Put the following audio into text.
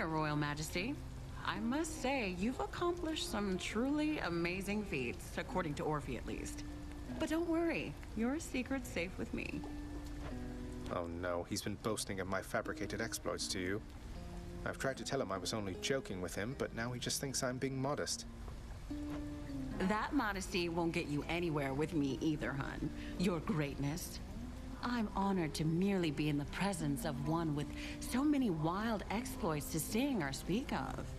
there, Royal Majesty. I must say, you've accomplished some truly amazing feats, according to Orphy at least. But don't worry, your secret's safe with me. Oh no, he's been boasting of my fabricated exploits to you. I've tried to tell him I was only joking with him, but now he just thinks I'm being modest. That modesty won't get you anywhere with me either, hun. Your greatness. I'm honored to merely be in the presence of one with so many wild exploits to sing or speak of.